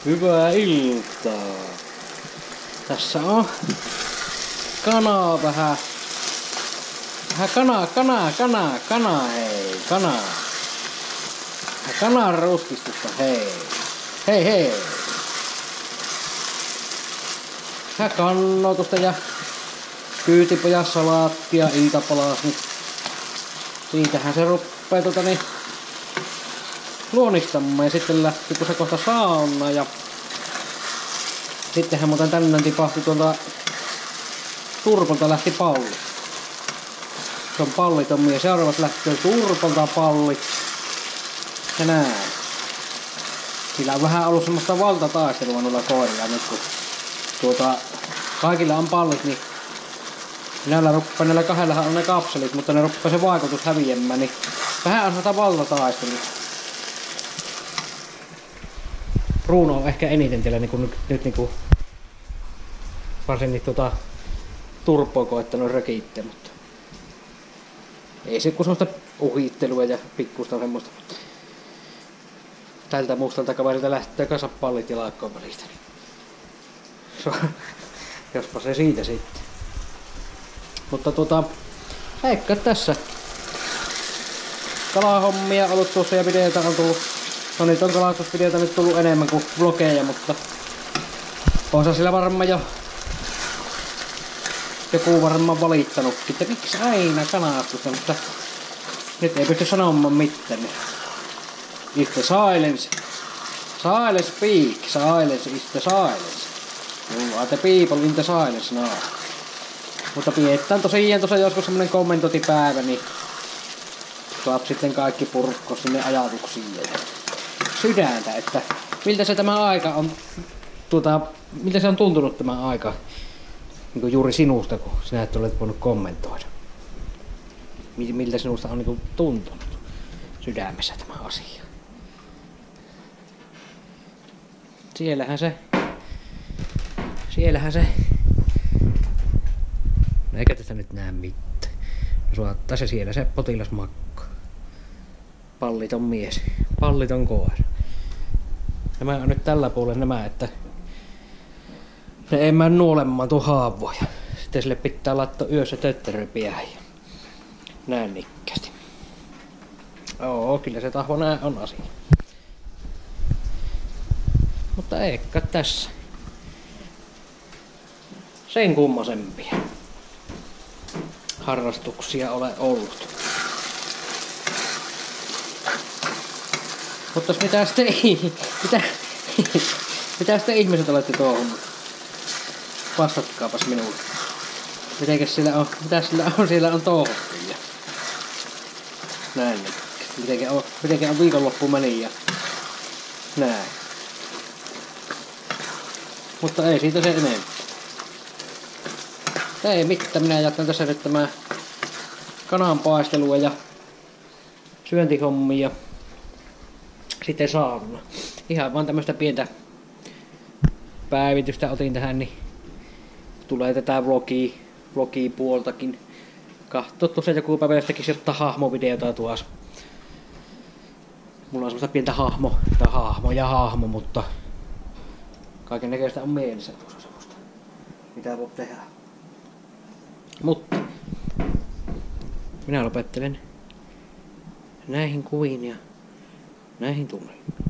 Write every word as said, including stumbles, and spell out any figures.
Hyvää iltaa. Tässä on kanaa vähän. Vähän kanaa, kanaa, kanaa, kanaa, hei, kanaa. Vähän kanan ruskistusta, hei. Hei, hei. Vähän kannotusta ja kyytipojasalaattia iltapalas. Niin siitähän se ruppee tota niin luonnistamaan ja sitten lähti kun se kohta sauna ja sittenhän muuten tänään tipahti tuolta Turpolta lähti palli. Se on palliton mies. Seuraavat lähtee Turpolta pallit. Ja näin. Sillä on vähän ollut semmoista valtataistelua noilla koirilla nyt kun tuota, kaikilla on pallit, niin näillä, ruppaa, näillä kahdellahan on ne kapselit, mutta ne ruppaa se vaikutus häviämään, niin vähän on sitä valtataistelua. Bruno on ehkä eniten teillä niin nyt, nyt niin kuin, varsinkin tuota Turpoa koettanut rökiittää, mutta ei se kun semmoista uhittelua ja pikkusta semmoista. Tältä mustalta kaverilta lähtee kasa pallit ja laakkoon välistä. Jospa se siitä sitten. Mutta tuota, eikä tässä kalahommia ollut tuossa ja videoita on tullut. No niitä on kalastusvideoita nyt tullut enemmän kuin vlogeja, mutta on sillä varmaan jo joku varmaan valittanutkin, että miksi aina kalastusta, mutta nyt ei pysty sanomaan mitään. If the silence, silence speak, silence is the silence. You are the people in the silence now. Mutta pidetään tosiaan tuossa joskus semmonen kommentointipäivä, niin saat sitten kaikki purkko sinne ajatuksiin ja sydäntä, että miltä se tämä aika on, tuota, miltä se on tuntunut tämä aika, niin kuin juuri sinusta, kun sinä et olet voinut kommentoida. Miltä sinusta on niin kuin tuntunut sydämessä tämä asia. Siellähän se, siellähän se, no eikä tästä nyt näe mitään. No suottaa se siellä se potilasmakko. Palliton mies, palliton koira. Nämä on nyt tällä puolella nämä, että ne ei mene nuolemaan tuon haavoja. Sitten sille pitää laittaa yössä tötteröpiähän ja näin nikkästi. Oo, kyllä se tahvo nää on asia. Mutta eikä tässä sen kummasempia harrastuksia ole ollut. Mutta mitä sitten, mitä, mitä sitten ihmiset olette touhunut? Vastatkaapas minulle. Mitenkäs sillä on, mitä sillä on, siellä on touhuttu ja näin. Mitenkä on, mitenkä on viikonloppu meni ja näin. Mutta ei siitä se enemmän. Ei mitään, minä jatkan tässä nyt tämä kananpaistelua ja syöntihommia. Sitten sauna. Ihan vaan tämmöstä pientä päivitystä otin tähän, niin tulee tätä vlogia, vlogia puoltakin. Kahtoo tuossa joku päivä jostakin ottaa hahmovideota tuossa. Mulla on semmoista pientä hahmo, tai hahmo ja hahmo, mutta kaiken näköistä on mielessä tuossa semmoista, mitä voi tehdä. Mutta minä lopettelen näihin kuviin ja näihin tunnelmiin.